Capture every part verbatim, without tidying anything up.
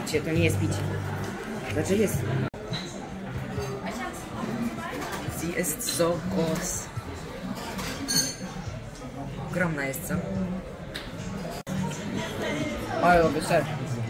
picie, to nie jest picie. Znaczy jest. Sie ist so groß. Ogromna jest, co? Ale lubię ser.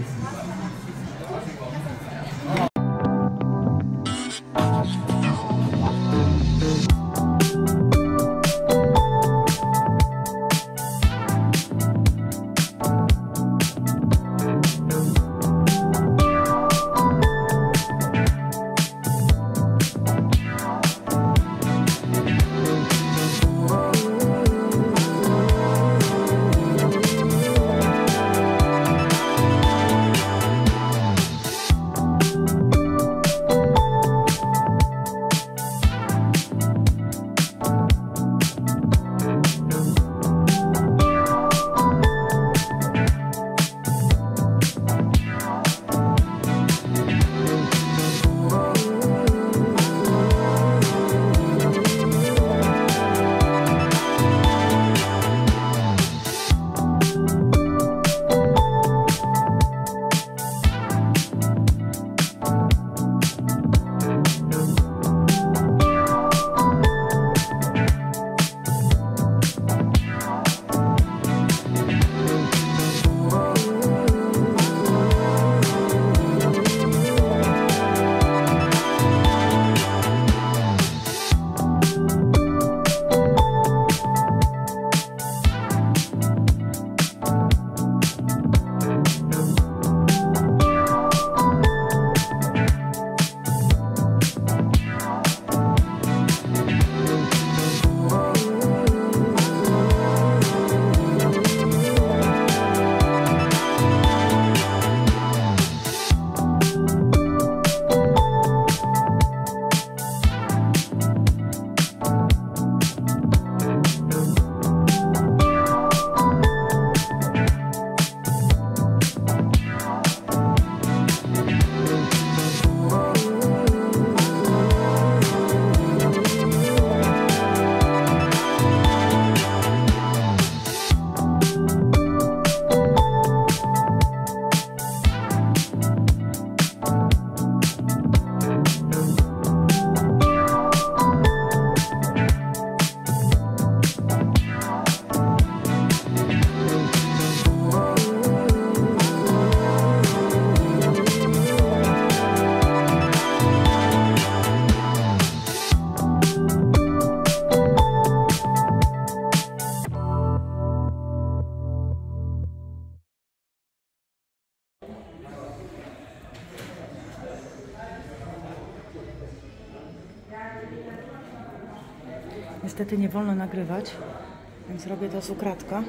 Niestety nie wolno nagrywać, więc robię to z ukradka.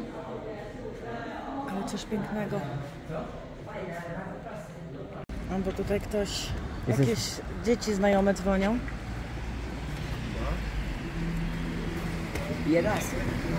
Ale coś pięknego. No bo tutaj ktoś, jakieś dzieci znajome dzwonią. Bije raz.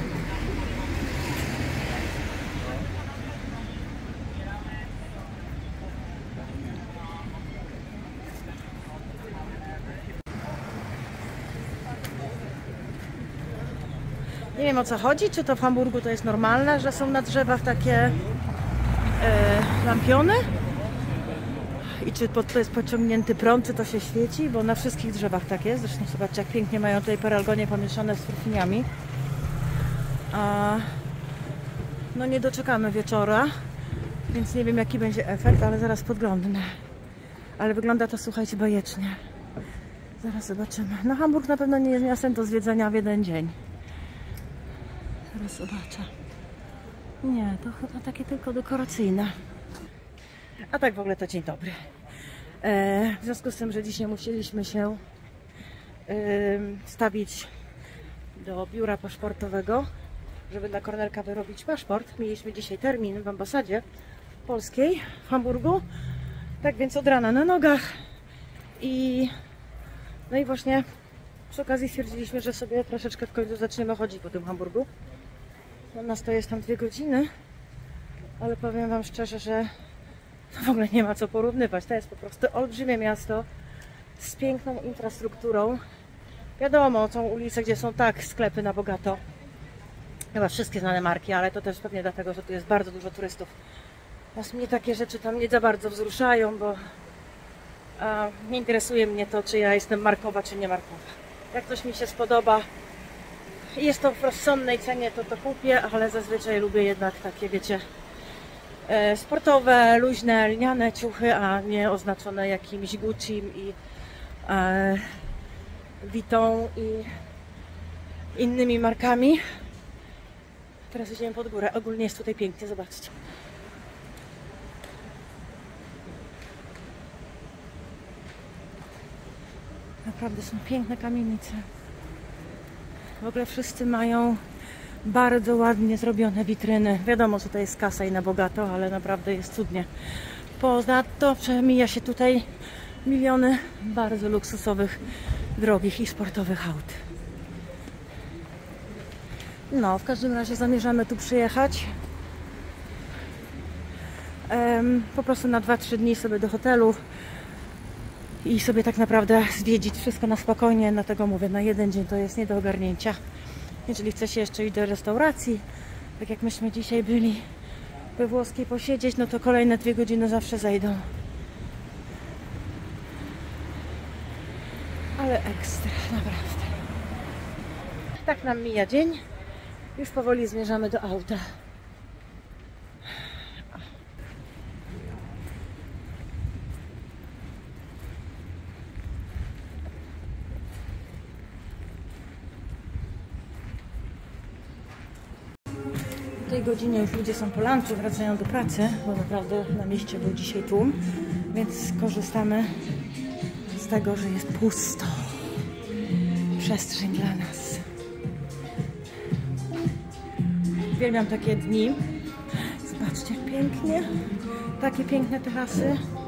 Nie wiem, o co chodzi, czy to w Hamburgu to jest normalne, że są na drzewach takie e, lampiony i czy to jest pociągnięty prąd, czy to się świeci, bo na wszystkich drzewach tak jest. Zresztą zobaczcie, jak pięknie mają tutaj paralgonie pomieszane z furfiniami. A, no nie doczekamy wieczora, więc nie wiem, jaki będzie efekt, ale zaraz podglądnę. Ale wygląda to, słuchajcie, bajecznie. Zaraz zobaczymy. No Hamburg na pewno nie jest miastem do zwiedzenia w jeden dzień. Zaraz zobaczę. Nie, to chyba takie tylko dekoracyjne. A tak w ogóle to dzień dobry. E, w związku z tym, że dzisiaj musieliśmy się e, stawić do biura paszportowego, żeby dla Kornelka wyrobić paszport. Mieliśmy dzisiaj termin w ambasadzie polskiej w Hamburgu. Tak więc od rana na nogach. I no i właśnie przy okazji stwierdziliśmy, że sobie troszeczkę w końcu zaczniemy chodzić po tym Hamburgu. U nas to jest tam dwie godziny, ale powiem wam szczerze, że w ogóle nie ma co porównywać. To jest po prostu olbrzymie miasto z piękną infrastrukturą. Wiadomo, są ulice, gdzie są tak sklepy na bogato. Chyba wszystkie znane marki, ale to też pewnie dlatego, że tu jest bardzo dużo turystów. Nas mnie takie rzeczy tam nie za bardzo wzruszają, bo a, nie interesuje mnie to, czy ja jestem markowa, czy nie markowa. Jak coś mi się spodoba i jest to w rozsądnej cenie, to to kupię, ale zazwyczaj lubię jednak takie, wiecie, e, sportowe, luźne, lniane ciuchy, a nie oznaczone jakimś Gucci'm i e, Vuitton i innymi markami. Teraz idziemy pod górę. Ogólnie jest tutaj pięknie, zobaczcie. Naprawdę są piękne kamienice. W ogóle wszyscy mają bardzo ładnie zrobione witryny. Wiadomo, że to jest kasa i na bogato, ale naprawdę jest cudnie. Poza to przemija się tutaj miliony bardzo luksusowych, drogich i sportowych aut. No, w każdym razie zamierzamy tu przyjechać. Um, po prostu na dwa trzy dni sobie do hotelu i sobie tak naprawdę zwiedzić wszystko na spokojnie. Dlatego mówię, na jeden dzień to jest nie do ogarnięcia. Jeżeli chce się jeszcze iść do restauracji, tak jak myśmy dzisiaj byli we włoskiej posiedzieć, no to kolejne dwie godziny zawsze zejdą. Ale ekstra, naprawdę. Tak nam mija dzień. Już powoli zmierzamy do auta. W tej godzinie już ludzie są po lunchu, wracają do pracy, bo naprawdę na mieście był dzisiaj tłum, więc skorzystamy z tego, że jest pusto. Przestrzeń dla nas. Uwielbiam takie dni. Zobaczcie, jak pięknie. Takie piękne terasy.